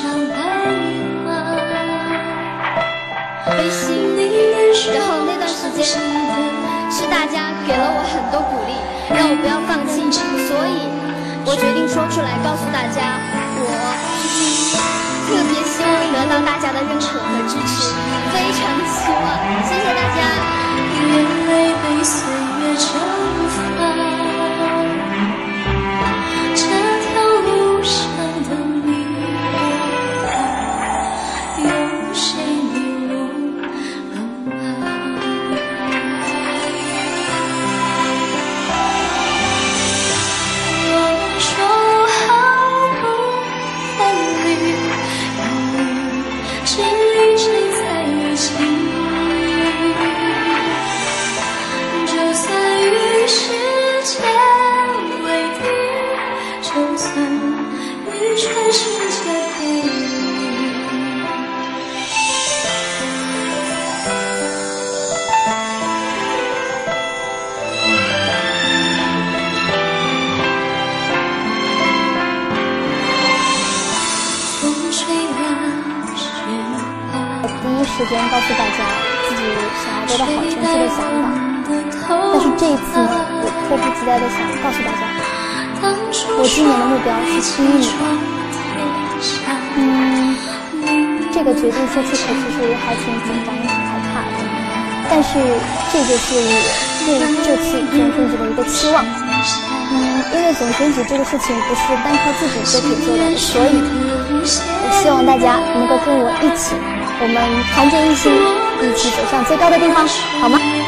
微信，然后那段时间是大家给了我很多鼓励，让我不要放弃，所以我决定说出来告诉大家，我特别希望得到大家的认可和支持，非常希望，谢谢大家。 眼泪被岁月蒸发，这条路上的你和他，有谁迷路了吗？我说好不分离，要一直一直在一起。就算与世界为敌，就算与全世界背离。风吹了雪花。 第一时间告诉大家自己想要得到好成绩的想法。但是这一次呢，我迫不及待的想告诉大家，我今年的目标是第1名。这个决定说出口其实还挺紧张，也挺害怕的。但是这就是我对这次总选举的一个期望。因为总选举这个事情不是单靠自己就可以做到的，所以我希望大家能够跟我一起，我们团结一心，一起走向最高的地方，好吗？